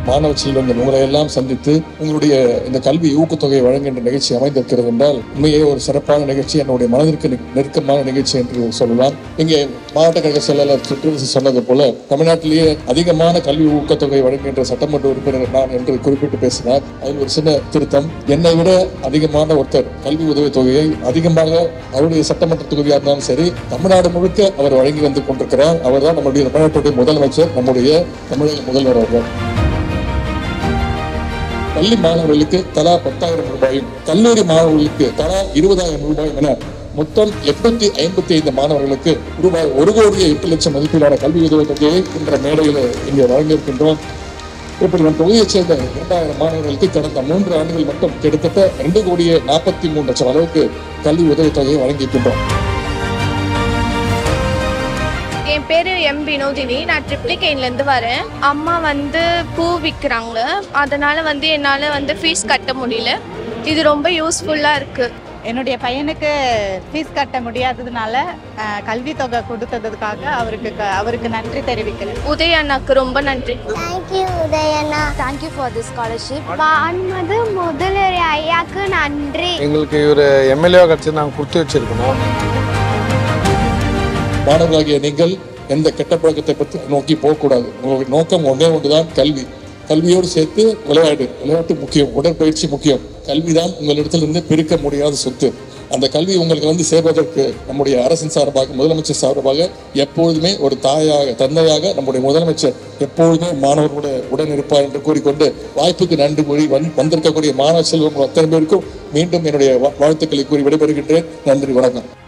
மாணவ செல்வங்கள் உங்களை எல்லாம் சந்தித்து உங்களுடைய இந்த கல்வி ஊக்கத்தொகை வழங்குகின்ற நிகழ்ச்சி அமைந்திருக்கிறது என்றால் உண்மையே ஒரு சிறப்பான நிகழ்ச்சி, என்னுடைய மனதிற்கு நெருக்கமான நிகழ்ச்சி என்று சொல்லலாம். இங்கே மாவட்ட கழக செயலாளர் சிற்றரசு சொன்னது போல தமிழ்நாட்டிலேயே அதிகமான கல்வி ஊக்கத்தொகை வழங்குகின்ற சட்டமன்ற உறுப்பினர் நான் என்று குறிப்பிட்டு பேசினார். அதில் ஒரு சின்ன திருத்தம், என்னை விட அதிகமான ஒருத்தர் கல்வி உதவித் தொகையை அதிகமாக அவருடைய சட்டமன்ற தொகுதியாக இருந்தாலும் சரி தமிழ்நாடு முழுக்க அவர் வழங்கி வந்து கொண்டிருக்கிறார். அவர் தான் நம்முடைய தமிழ்நாட்டுடைய முதலமைச்சர், நம்முடைய தமிழக முதல்வர் அவர்கள். பள்ளி மாணவர்களுக்கு தலா 10,000 ரூபாயும் கல்லூரி மாணவர்களுக்கு தலா 20,000 ரூபாயும் என மொத்தம் 855 மாணவர்களுக்கு ரூபாய் 1,08,00,000 மதிப்பிலான கல்வி உதவித் தொகையை என்ற மேடையில் இங்கே வழங்கியிருக்கின்றோம். இப்படி நம் தொகுதியைச் சேர்ந்த 2,000 மாணவர்களுக்கு கடந்த 3 ஆண்டுகள் மட்டும் கிட்டத்தட்ட 2,43,00,000 அளவுக்கு கல்வி உதவித் தொகையை வழங்கியிருக்கின்றோம். என் பேரு எம் வினோதினி, நான் ட்ரிப்ளிகேன்லேருந்து வரேன். அம்மா பூ விற்கிறாங்க, அதனால என்னால் ஃபீஸ் கட்ட முடியல. இது ரொம்ப யூஸ்ஃபுல்லாக இருக்குது. என்னுடைய பையனுக்கு ஃபீஸ் கட்ட முடியாததுனால கல்வி தொகை கொடுத்ததுக்காக அவருக்கு நன்றி தெரிவிக்கிறேன். உதய அண்ணாக்கு ரொம்ப நன்றி. தேங்க்யூ உதயண்ணா. Thank you for this scholarship. வான்மது முதல்வர் ஐயாக்கு நன்றி. எங்களுக்கு ஒரு எம்எல்ஏ கட்சி நாங்கள் கொடுத்து வச்சிருக்கணும். மாணவர்களாகிய நீங்கள் எந்த கெட்ட பழக்கத்தை பற்றி நோக்கி போகக்கூடாது. உங்களுடைய நோக்கம் ஒன்றே ஒன்றுதான் கல்வி. கல்வியோடு சேர்த்து விளையாட்டு முக்கியம், உடற்பயிற்சி முக்கியம். கல்விதான் உங்களிடத்திலிருந்து பிரிக்க முடியாத சொத்து. அந்த கல்வி உங்களுக்கு சேர்வதற்கு நம்முடைய அரசின் சார்பாக, முதலமைச்சர் சார்பாக எப்பொழுதுமே ஒரு தாயாக, தந்தையாக நம்முடைய முதலமைச்சர் எப்பொழுதுமே மாணவர்களோட உடன் இருப்பார் என்று கூறிக்கொண்டு வாய்ப்புக்கு நன்றி கூறி வந்திருக்கக்கூடிய மாணவ செல்வங்கள் அத்தனை பேருக்கும் மீண்டும் என்னுடைய வாழ்த்துக்களை கூறி விடைபெறுகின்றேன். நன்றி, வணக்கம்.